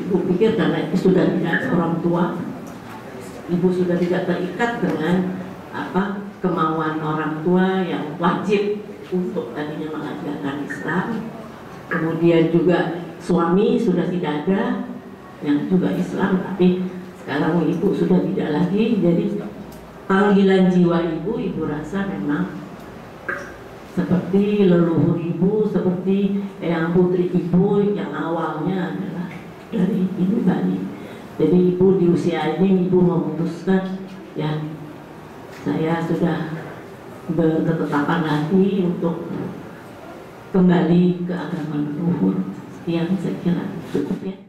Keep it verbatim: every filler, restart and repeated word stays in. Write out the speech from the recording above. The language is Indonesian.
ibu pikir karena sudah tidak ada orang tua, ibu sudah tidak terikat dengan apa kemauan orang tua yang wajib untuk tadinya mengajarkan Islam. Kemudian juga suami sudah tidak ada yang juga Islam, tapi sekarang ibu sudah tidak lagi. Jadi panggilan jiwa ibu, ibu rasa memang seperti leluhur ibu, seperti yang putri ibu yang awalnya adalah dari ibu Bani. Jadi ibu di usia ini ibu memutuskan, ya saya sudah berketetapan hati untuk kembali ke agama leluhur. Sekian saya kira cukup ya.